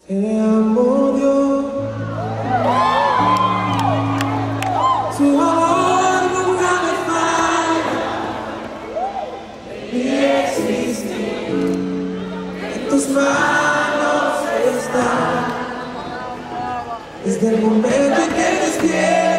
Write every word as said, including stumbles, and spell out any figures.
Te amo, Dios, tu amor nunca me falla, ni existe, en tus manos está, desde el momento en que despierto.